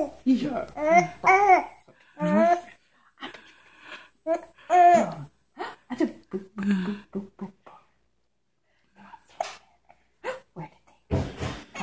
Yeah. Where did they go?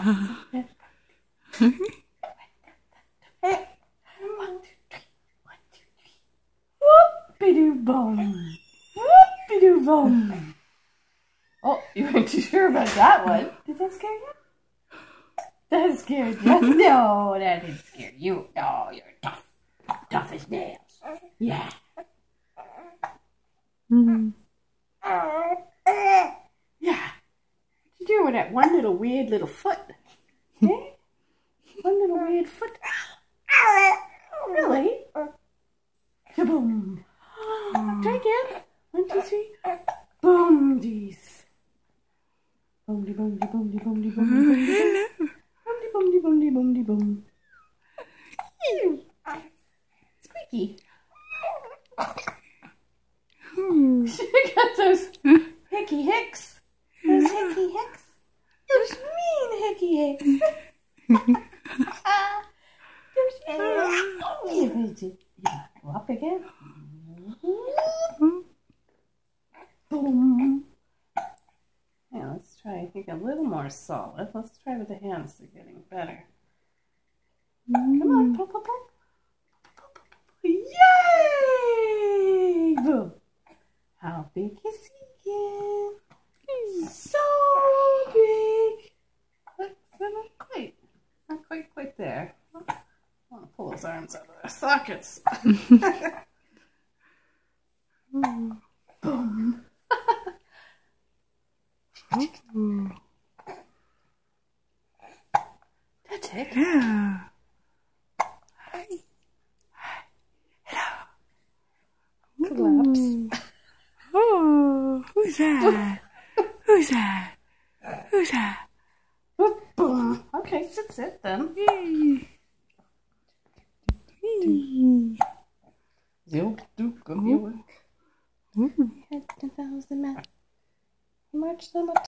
Whoop-de-doo-bum. Whoop-de-doo-bum. Oh, you weren't too sure about that one. Did that scare you? That scared you? No, that didn't scare you. No, you're tough. Tough as nails. Yeah. Yeah. What you do with that one little weird little foot? Okay? One little weird foot. Really? Kaboom. Try again. 1, 2, 3. Boom-dies. Boom-de-boom-de-boom-de-boom-de-boom-de-boom. Boom-de-boom-de-boom-de-boom-de-boom. Squeaky. She got those hickey hicks. Those hickey hicks. Those mean hickey hicks. Go up again. Boom. Now let's try, I think, a little more solid. Let's try with the hands. They're getting better. Come on, pop, pop, pop. Yay! Boom. How big is Egan? So big. Look, not quite there. I want to pull his arms out of their sockets. Boom. That's it. Yeah. Collapse. Oh, who's that? Who's that? Who's that? Boom. Okay, sit then. Zilk, dook, go. Head 10,000 men. March them up.